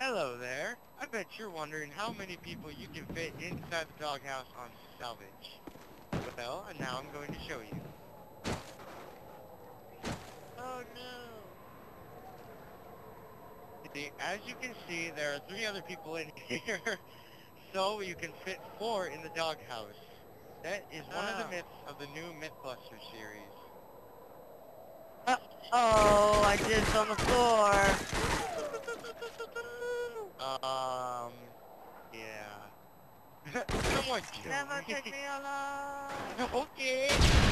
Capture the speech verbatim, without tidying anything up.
Hello there. I bet you're wondering how many people you can fit inside the doghouse on salvage. Well, and now I'm going to show you. Oh no! See, as you can see, there are three other people in here, so you can fit four in the doghouse. That is one of the Oh. myths of the new Mythbuster series. Uh oh, I did it on the floor. Um, yeah. Someone kill Never me. take me alive. Okay.